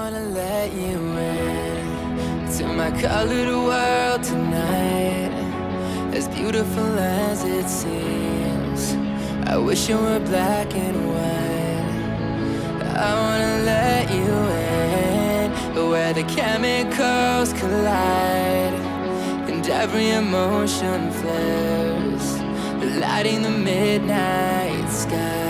wanna let you in to my colored world tonight, as beautiful as it seems. I wish it were black and white. I wanna let you in, where the chemicals collide and every emotion flares, lighting the midnight sky.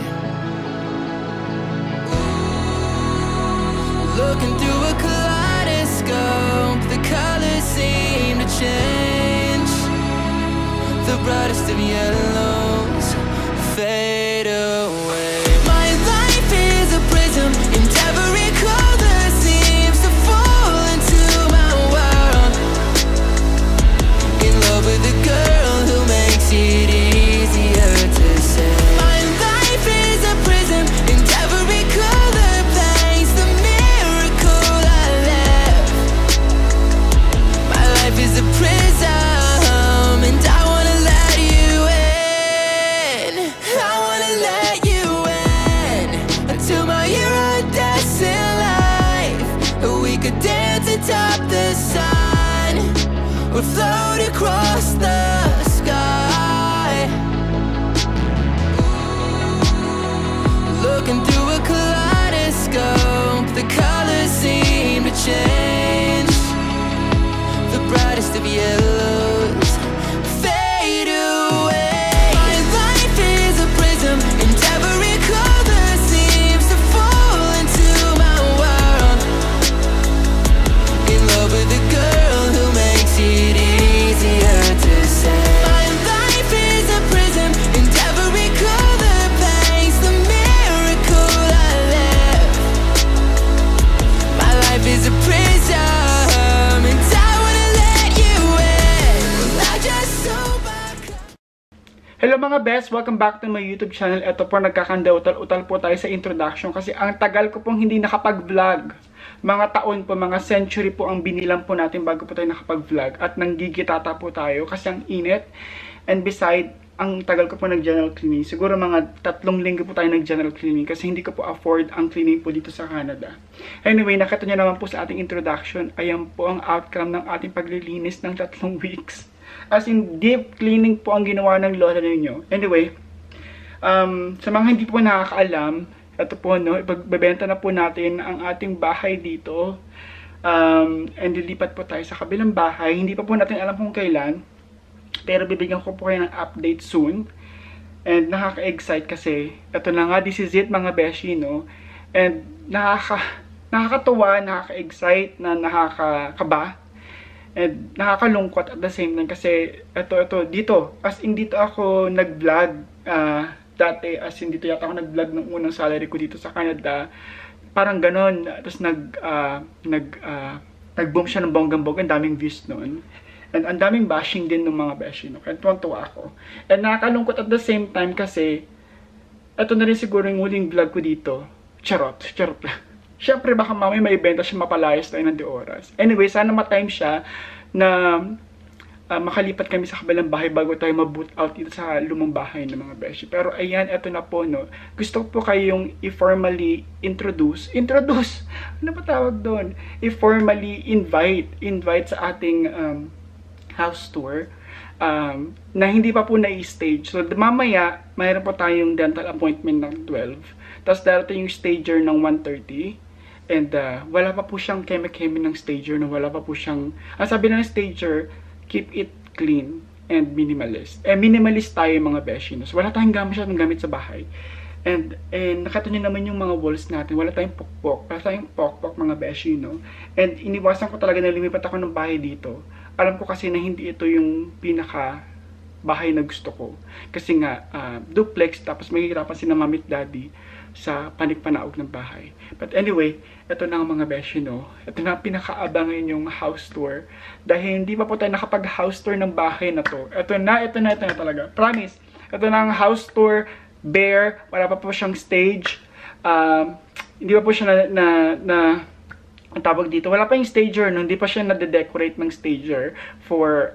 Looking through a kaleidoscope, the colors seem to change. The brightest of yellows fade away. My life is a prism, and every color seems to fall into my world. In love with a girl who makes it easier to say. My life is a prism, and every color paints the miracle I left. My life is a prism, and I wanna let you in. I wanna let you in to my iridescent life. We could dance atop the sun or float across the sky. Looking through a kaleidoscope, the colors seem to change. The brightest of yellows fade away. My life is a prism, and every color seems to fall into my world. In love with a girl who makes it easier to say. My life is a prism, and every color paints the miracle I left. My life is a prism, and I wanna let you in. I just sober. Hello mga best! Welcome back to my YouTube channel. Ito po, nagkakanda-utal-utal po tayo sa introduction kasi ang tagal ko pong hindi nakapag-vlog. Mga taon po, mga century po ang binilang po natin bago po tayo nakapag-vlog. At nanggigitata po tayo kasi ang init. And beside, ang tagal ko po nag-general cleaning. Siguro mga 3 linggo po tayo nag-general cleaning kasi hindi ko po afford ang cleaning po dito sa Canada. Anyway, nakita nyo naman po sa ating introduction. Ayan po ang outcome ng ating paglilinis ng 3 weeks. As in, deep cleaning po ang ginawa ng lola ninyo. Anyway, sa mga hindi po nakakaalam, ito po, no, ipagbebenta na po natin ang ating bahay dito. And lilipat po tayo sa kabilang bahay. Hindi pa po natin alam kung kailan. Pero bibigyan ko po kayo ng update soon. And nakaka-excite kasi, ito na nga, this is it mga beshi, no? And nakakatuwa, nakaka-excite, na nakakakaba. And nakakalungkot at the same time kasi dito, as in dito ako nag-vlog dati, as in dito yata ako nag-vlog ng unang salary ko dito sa Canada. Parang ganon, tapos nag-boom siya ng bonggang-bonggang, daming views noon. And ang daming bashing din ng mga beshi, no? Kaya tuwan-tuwa ako. And nakakalungkot at the same time kasi ito na rin siguro yung huling vlog ko dito. Charot lang. Siyempre, baka mamaya may ibenta siya, mapalayas tayo ng 2 oras. Anyway, sana ma-time siya na makalipat kami sa kabilang bahay bago tayo ma-boot out dito sa lumang bahay ng mga beshi. Pero ayan, eto na po, no. Gusto ko po kayong i-formally introduce? Ano ba tawag doon? I-formally invite sa ating house tour na hindi pa po na-stage. So, mamaya, mayroon po tayong dental appointment ng 12. Tapos, darating yung stager ng 1:30. And wala pa po siyang keme-keme ng stager, no? Wala pa po siyang, ang sabi ng stager, keep it clean and minimalist. Minimalist tayo mga beshi, no? So, wala tayong gamit sa bahay. And nakita nyo naman yung mga walls natin, wala tayong pokpok mga beshi, no? And iniwasan ko talaga na lumipat ako ng bahay dito. Alam ko kasi na hindi ito yung pinaka bahay na gusto ko. Kasi nga, duplex, tapos mahihirapan si na mami at daddy sa panik-panaog ng bahay. But anyway, ito na ang mga beshi, no? Ito na pinakaabangan yung house tour. Dahil hindi pa po tayo nakapag-house tour ng bahay na to. Ito na talaga. Promise. Ito na ang house tour, bare. Wala pa po siyang stage. Hindi pa po siya ang tawag dito. Wala pa yung stager, no? Hindi pa siya na-decorate ng stager for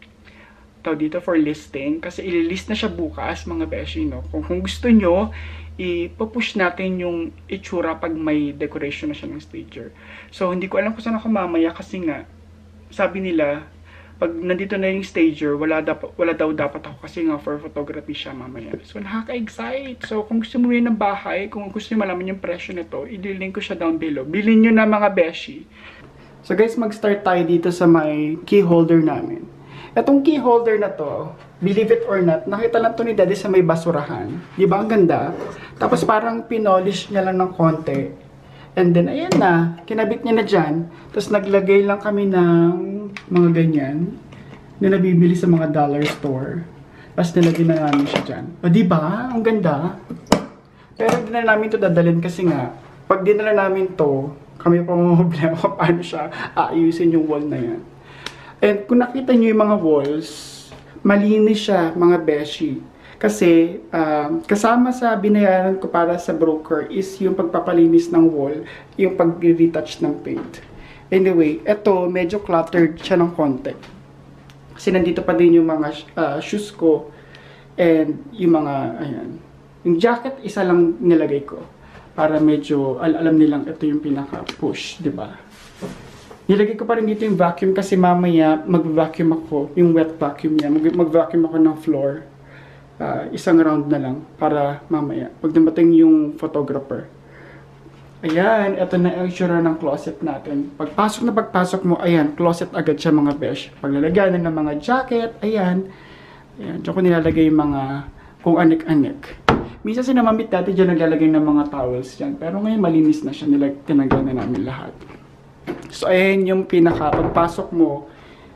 for listing. Kasi ililist na siya bukas, mga beshi, no? Kung gusto nyo, ipupush natin yung itsura pag may decoration na siya ng stager. So, hindi ko alam kung saan ako mamaya kasi nga, sabi nila, pag nandito na yung stager, wala daw dapat ako kasi nga for photography siya mamaya. So, nakaka-excite. So, kung gusto mo yun ng bahay, kung gusto nyo malaman yung presyo nito, i-link ko siya down below. Bilhin nyo na mga beshi. So, guys, mag-start tayo dito sa may key holder namin. Itong key holder na to, believe it or not, nakita lang to ni Daddy sa may basurahan. Di ba? Ang ganda. Tapos parang pinolish niya lang ng konti. And then, ayan na. Kinabit niya na dyan. Tapos naglagay lang kami ng mga ganyan na nabibili sa mga dollar store. Tapos nilagay na namin siya dyan. O, diba? Ang ganda. Pero hindi na namin to dadalhin kasi nga, pag dinala namin to, kami pa problema kung paano siya aayusin yung wall na yan. And kung nakita nyo yung mga walls, malinis siya, mga beshi. Kasi, kasama sa binayaran ko para sa broker is yung pagpapalinis ng wall, yung pag-retouch ng paint. Anyway, eto, medyo cluttered siya ng konti. Kasi nandito pa din yung mga shoes ko, and yung mga, ayan. Yung jacket, isa lang nilagay ko. Para medyo, alam nilang ito yung pinaka-push, di ba? Nilagay ko pa rin dito yung vacuum kasi mamaya mag-vacuum ako, yung wet vacuum niya. Mag-vacuum ako ng floor. Isang round na lang para mamaya pag dumating yung photographer. Ayan, ito na ang itsura ng closet natin. Pagpasok mo, ayan, closet agad siya mga besh. Paglalagyan ng mga jacket, ayan. Ayan, dyan ko nilalagay yung mga kung anik-anik. Minsan sinamamit dati dyan naglalagay ng mga towels dyan. Pero ngayon malinis na siya, tinanggal na namin lahat. So, ayan yung pinaka, pagpasok mo,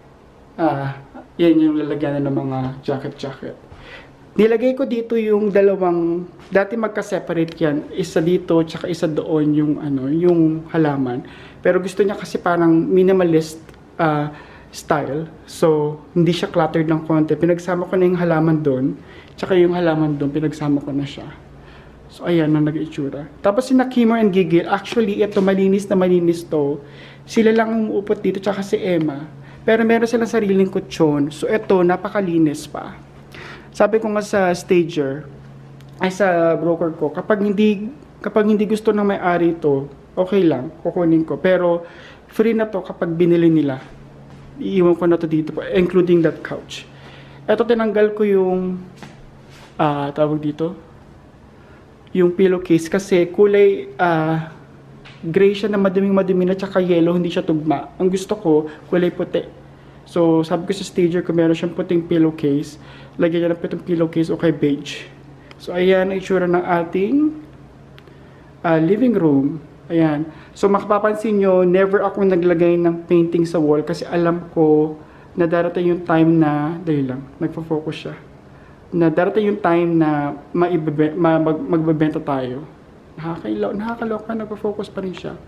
yan yung lalagyan ng mga jacket. Nilagay ko dito yung dalawang, dati magka-separate yan, isa dito, tsaka isa doon yung, yung halaman. Pero gusto niya kasi parang minimalist style. So, hindi siya cluttered ng konti. Pinagsama ko na yung halaman doon, tsaka yung halaman doon, pinagsama ko na siya. So, ayan ang nag-itsura. Tapos si Kimmer and Gigil, actually, ito, malinis na malinis to. Sila lang umuupot dito, tsaka si Emma. Pero meron silang sariling kutsyon. So, ito, napakalinis pa. Sabi ko nga sa stager, ay sa broker ko, kapag hindi gusto ng may-ari ito, okay lang, kukunin ko. Pero, free na to kapag binili nila. Iiwan ko na to dito, including that couch. Ito, tinanggal ko yung, tawag dito, yung pillowcase kasi kulay gray siya na madumi na tsaka yellow, hindi siya tugma. Ang gusto ko, kulay puti. So, sabi ko sa stager ko, meron siyang puting pillowcase. Lagyan niya ng putong pillowcase o kay beige. So, ayan ang itsura ng ating living room. Ayan. So, makapapansin nyo, never ako naglagay ng painting sa wall kasi alam ko na darating yung time na, dahil lang, nagpo-focus siya. Na darating yung time na magbebenta tayo. Nakakaloka, nagpo-focus pa rin siya.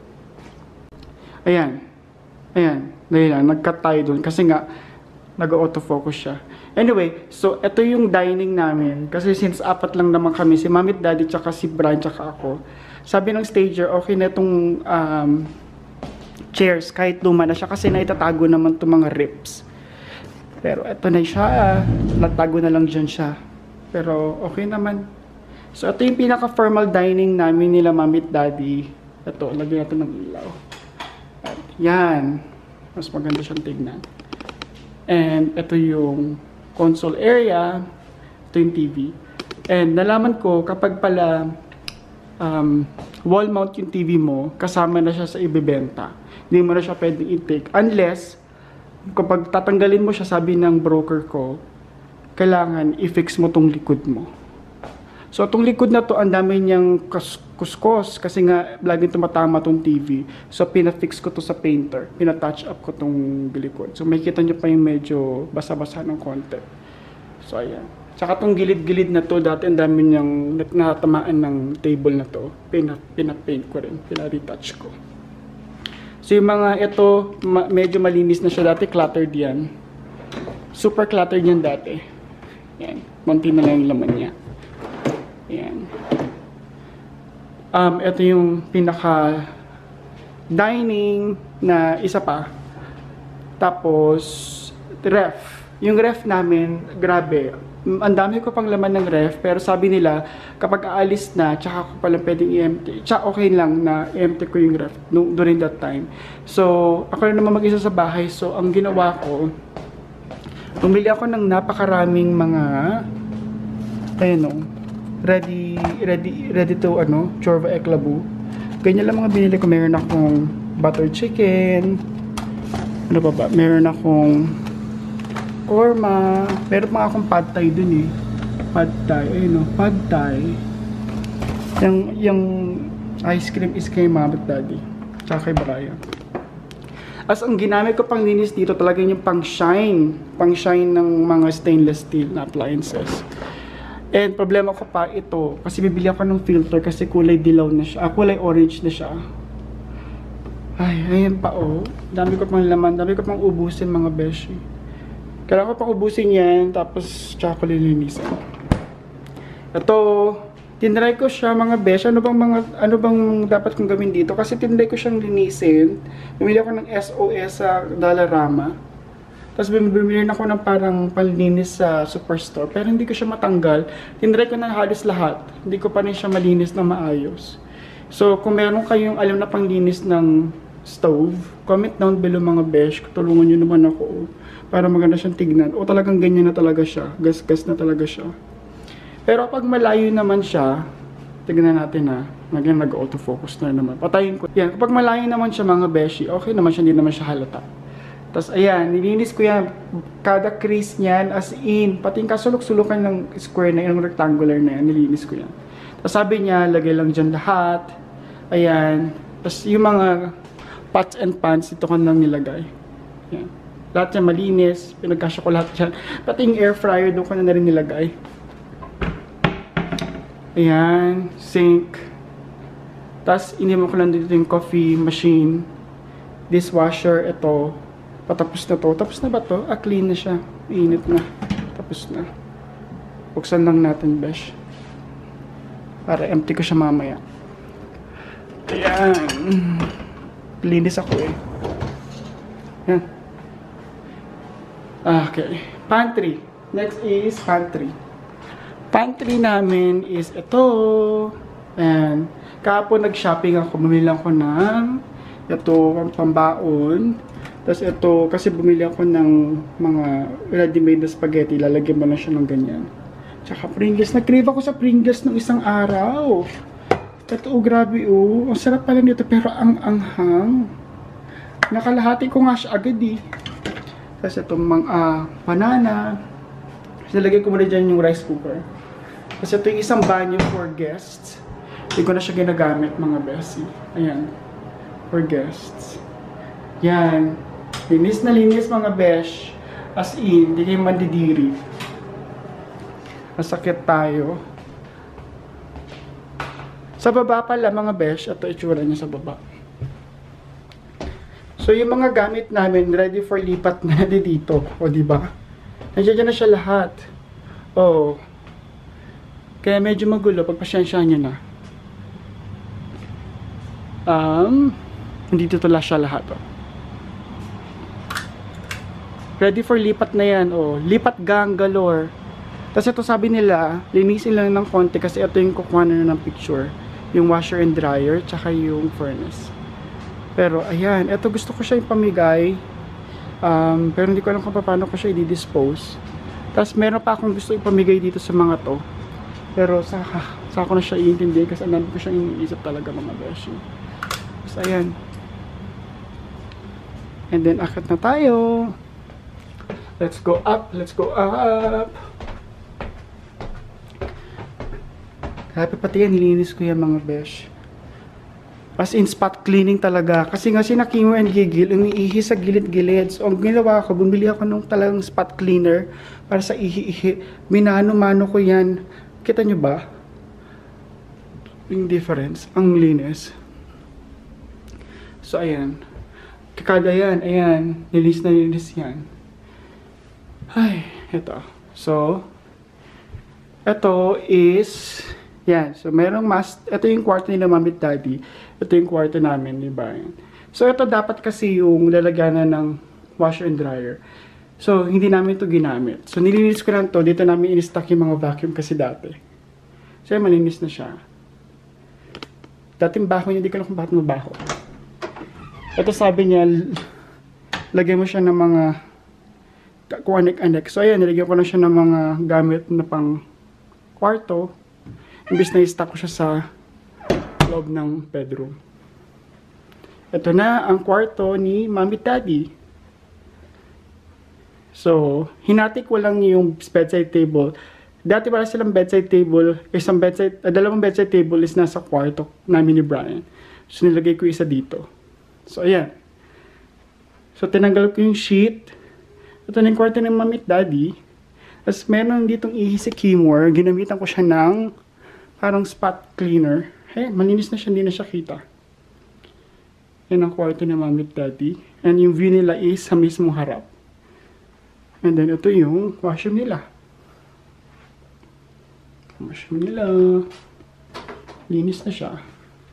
Ayan. Ayan. Dahil lang, nag-cut tayo dun kasi nga, nag-autofocus siya. Anyway, so, ito yung dining namin. Kasi since apat lang naman kami, si Mami at Daddy, tsaka si Brian, tsaka ako. Sabi ng stager, okay na itong chairs, kahit luma na siya, kasi naitatago naman itong mga ribs. Pero ito na siya, natago na lang dyan siya. Pero okay naman. So, ito yung pinaka-formal dining namin nila Mami at Daddy. Ito, lagyan natin ng ilaw. At yan. Mas maganda siyang tignan. And ito yung console area. Ito yung TV. And nalaman ko, kapag pala wall mount yung TV mo, kasama na siya sa ibibenta. Hindi mo na siya pwedeng i-take. Unless, kapag tatanggalin mo siya, sabi ng broker ko, kailangan i-fix mo tong likod mo. So, itong likod na to, ang dami niyang kuskos kasi nga, laging tumatama tong TV. So, pinafix ko to sa painter. Pinatouch up ko tong likod. So, makikita niyo pa yung medyo basa-basa ng konti. So, ayan. Tsaka tong gilid-gilid na to, dati ang dami niyang natamaan ng table na to. Pinapaint ko rin. Pina-retouch ko. So, yung mga ito, medyo malinis na siya. Dati cluttered yan. Super cluttered yan dati. Yan. Munti na lang yung laman niya. Yan. Ito yung pinaka dining na isa pa. Tapos, ref. Yung ref namin, grabe. ang dami ko pang laman ng ref, pero sabi nila, kapag aalis na, tsaka ko pala pwedeng i-empty. Tsaka okay lang na i-empty ko yung ref during that time. So, ako na naman mag-isa sa bahay. So, ang ginawa ko, bumili ako ng napakaraming mga, ayun o, ready to, chorva eklabu. Ganyan lang mga binili ko. Meron akong butter chicken. Ano pa ba? Meron akong korma. Meron pa akong pad thai dun eh. Pad thai. Ayun o. Pad thai. Yung ice cream is kay Mama at Daddy. Tsaka kay Brian. As ang ginamit ko pang linis dito talaga yung pang shine. Pang shine ng mga stainless steel na appliances. And problema ko pa ito. Kasi bibili ako ng filter kasi kulay dilaw na siya. Kulay orange na siya. Ay, ayun pa oh. Dami ko pang laman. Dami ko pang ubusin mga beshi. Kailangan ko pang ubusin yan, tapos tsaka ko lilinisin. Ito, tinry ko siya mga besh. Ano bang dapat kong gawin dito? Kasi tinry ko siyang linisin. Bumili ako ng SOS sa Dollarama. Tapos bumili ako ng parang panlinis sa Superstore. Pero hindi ko siya matanggal. Tinry ko na halos lahat. Hindi ko pa rin siya malinis na maayos. So, kung meron kayong alam na panglinis ng stove, comment down below mga besh. Tulungan nyo naman ako para maganda siyang tignan. O talagang ganyan na talaga siya. Gas-gas na talaga siya. Pero pag malayo naman siya, tignan natin ha. Again, nag-autofocus na naman. Patayin ko. Yan. Kapag malayo naman siya mga beshi, okay naman siya. Hindi naman siya halata. Tapos ayan, nilinis ko yan. Kada crease niyan, as in, pati yung kasulok-sulukan ng square na yung rectangular na yan, nilinis ko yan. Tapos sabi niya, lagay lang dyan lahat. Ayan. Tapos yung mga pots and pans, ito ko nang nilagay. Ayan. Lahat yan malinis. Pinagkasya ko lahat dyan. Pati yung air fryer, doon ko na rin nilagay. Ayan. Sink. Tapos iniwan ko lang dito yung coffee machine. Dishwasher, ito. Patapos na to. Tapos na ba to? Clean na siya. Init na. Tapos na. Buksan lang natin, besh. Para empty ko siya mamaya. Ayan. Linis ako eh. Ayan. Okay. Pantry. Next is pantry. Pantry namin is ito. Ayan. Kahapon nag-shopping ako. Bumili ako ng ito, pambaon. Tapos ito, kasi bumili ako ng mga ready-made na spaghetti. Lalagyan mo na siya ng ganyan. Tsaka Pringles. Nag-crave ako sa Pringles ng isang araw. Ito, grabe oh. Ang sarap pala nito, pero ang anghang. Nakalahati ko nga siya agad eh. Tapos itong mga banana. Tapos nalagay ko muna dyan yung rice cooker. Tapos ito yung isang banyo for guests. Hindi ko na siya ginagamit mga besi. Ayan. For guests. Yan. Linis na linis mga besh. As in, hindi kayo mandidiri. Masakit tayo. Sa baba pala mga besh, ito itsura niya sa baba. So yung mga gamit namin ready for lipat na dito, o di ba? Nandiyan na siya lahat. Oh. Kaya medyo magulo, pagpasyensyahan niyo na. Hindi dito siya lahat, oh. Ready for lipat na yan, oh. Lipat gang galore. Tapos ito sabi nila, linisin lang ng konti kasi ito yung kukuha na ng picture. Yung washer and dryer, tsaka yung furnace. Pero ayan, ito gusto ko siya ipamigay. Pero hindi ko alam kung paano ko siya i-dispose. Tapos meron pa akong gusto ipamigay dito sa mga to. Pero saka ko na siya iintindihan kasi ang ko siya iniisip talaga mga beshi. Tapos ayan. And then akit na tayo. Let's go up, let's go up. Happy pati yan, nilinis ko yan mga besh. As in spot cleaning talaga. Kasi nga si Kingo and Gigil, umiihi sa gilid-gilid. So ang ginawa ko, bumili ako ng talagang spot cleaner para sa ihi-ihi. Minano-mano ko yan. Kita nyo ba? Yung difference. Ang linis. So ayan. Kakada yan. Ayan. Nilis na nilis yan. Ay, ito. So, ito is... Yan. So, merong ito yung kwarto nila Mami at Daddy. Ito yung kwarto namin, di ba? So, ito dapat kasi yung lalagyanan ng washer and dryer. So, hindi namin ito ginamit. So, nilinis ko lang to. Dito namin in-stock yung mga vacuum kasi dati. So, malinis na siya. Dating baho niya, hindi ko alam kung bakit mabaho. Ito sabi niya, lagay mo siya ng mga kung anek-anek. So, ayan, nilagyan ko na siya ng mga gamit na pang kwarto. Imbis na i-stock ko siya sa loob ng bedroom. Ito na ang kwarto ni Mommy at Daddy. So, hinati ko lang yung bedside table. Dati para silang bedside table, dalawang bedside table is nasa kwarto namin ni Brian. So, nilagay ko isa dito. So, ayan. So, tinanggal ko yung sheet. Ito na yung kwarto ng Mommy at Daddy. Tapos, meron ditong ihisi kimor. Ginamitan ko siya ng parang spot cleaner. Malinis na siya, hindi na siya kita. Yan ang kwarto ng Mommy at Daddy. And yung view nila is sa mismong harap. And then, ito yung washroom nila. Washroom nila. Linis na siya.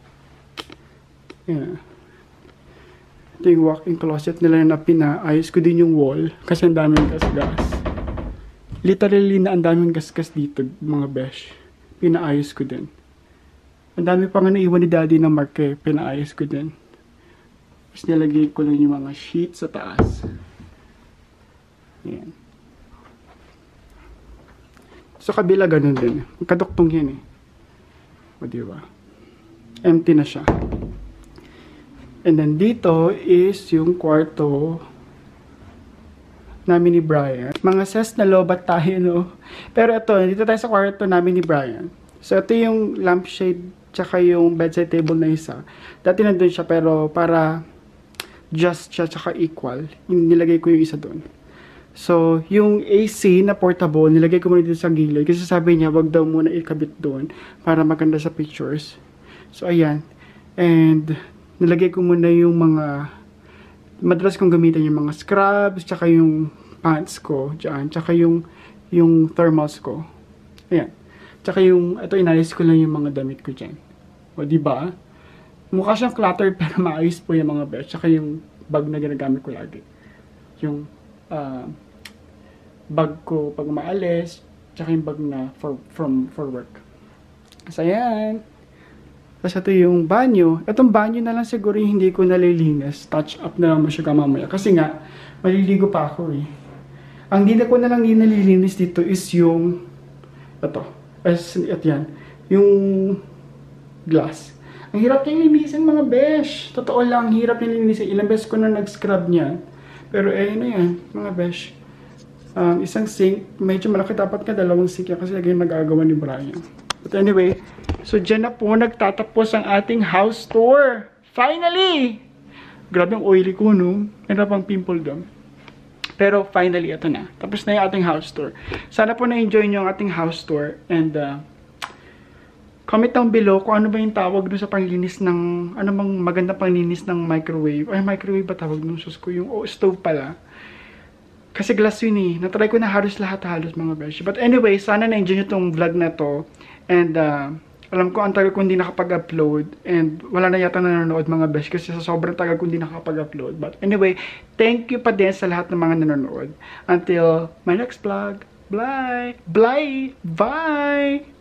Yan. Ito yung walk-in closet nila na pinaayos ko din yung wall. Kasi ang daming gas-gas. Literally na ang daming gas-gas dito, mga besh. Pinaayos ko din. Ang dami pa nga naiwan ni Daddy na mark eh. Pinaayos ko din. Tapos nilagay ko lang yung mga sheets sa taas. Ayan. So, kabila ganun din. Kaduktong yan eh. O, diba? Empty na siya. And then, dito is yung kwarto namin ni Brian. Mga ses na lobat tayo, no? Pero ito, dito tayo sa kwarto namin ni Brian. So, ito yung lampshade tsaka yung bedside table na isa. Dati nandun siya, pero para just siya tsaka equal, nilagay ko yung isa doon. So, yung AC na portable, nilagay ko muna dito sa gilid. Kasi sabi niya, wag daw muna ikabit doon para maganda sa pictures. So, ayan. And, nilagay ko muna yung mga, madalas kong gamitin yung mga scrubs, tsaka yung pants ko, dyan. Tsaka yung thermals ko. Ayan. Tsaka yung, ito, inalis ko lang yung mga damit ko dyan. O, diba? Mukha siyang cluttered, pero maayos po yung mga bed. Tsaka yung bag na ginagamit ko lagi. Yung, bag ko pag umaalis, tsaka yung bag na for work. So, ayan. Tapos ito yung banyo. Itong banyo na lang siguro yung hindi ko nalilinis. Touch up na lang mo siya mamaya. Kasi nga, maliligo pa ako eh. Ang hindi ko na lang nalilinis dito is yung ito. At yan. Yung glass. Ang hirap niyang linisin mga besh. Totoo lang, hirap niyang linisin. Ilang beses ko na nag-scrub niyan. Pero eh, na yan, mga besh. Isang sink, medyo malaki dapat ka, dalawang sink yan kasi lagi yung nag-agawa ni Brian. But anyway, so dyan na po nagtatapos ang ating house tour. Finally! Grabe ang oily ko, no? Meron pang pimple doon. Pero finally, ito na. Tapos na yung ating house tour. Sana po na-enjoy nyo ang ating house tour. And, comment down below kung ano ba yung tawag doon sa panglinis ng, ano bang maganda panglinis ng microwave. Ay, microwave ba tawag doon? Sus ko, yung stove pala. Kasi glass yun eh. Natry ko na halos lahat-halos mga beshi. But anyway, sana na-enjoy nyo tong vlog na to. And alam ko ang tagal ko hindi nakapag-upload. And wala na yata nanonood mga beshi. Kasi sa sobrang tagal ko hindi nakapag-upload. But anyway, thank you pa din sa lahat ng mga nanonood. Until my next vlog. Bye! Bye! Bye!